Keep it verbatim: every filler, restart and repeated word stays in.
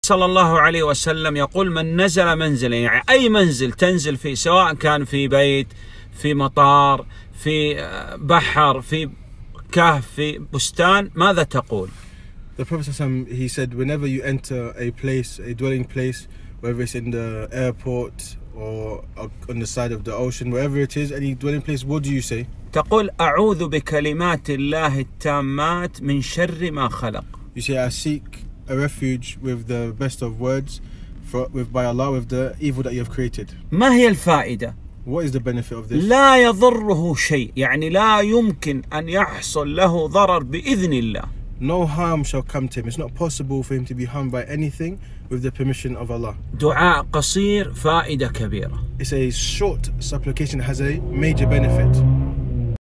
صلى الله عليه وسلم يقول من نزل منزلا، يعني أي منزل تنزل فيه سواء كان في بيت، في مطار، في بحر، في كهف، في بستان، ماذا تقول؟ The Prophet he said whenever you enter a place, a dwelling place, whether it's in the airport or on the side of the ocean, wherever it is, any dwelling place, what do you say? تقول أعوذ بكلمات الله التامات من شر ما خلق. You say I seek a refuge with the best of words for, with by Allah with the evil that you have created. ما هي الفائدة؟ What is the benefit of this? لا يضره شيء، يعني لا يمكن أن يحصل له ضرر بإذن الله. No harm shall come to him. It's not possible for him to be harmed by anything with the permission of Allah. دعاء قصير فائدة كبيرة. It's a short supplication that has a major benefit.